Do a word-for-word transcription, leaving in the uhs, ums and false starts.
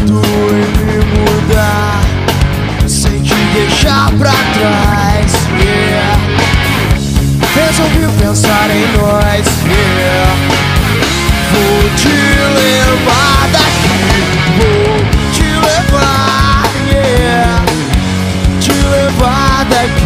medo em me mudar, sem te deixar pra trás, yeah. Resolvi pensar em nós, yeah. Vou te levar daqui, vou te levar, yeah. Te levar daqui.